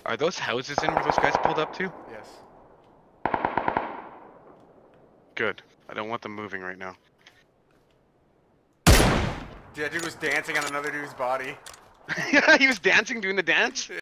Are those houses in where those guys pulled up to? Yes. Good. I don't want them moving right now. Dude, that dude was dancing on another dude's body. Yeah, he was dancing, doing the dance. Yeah.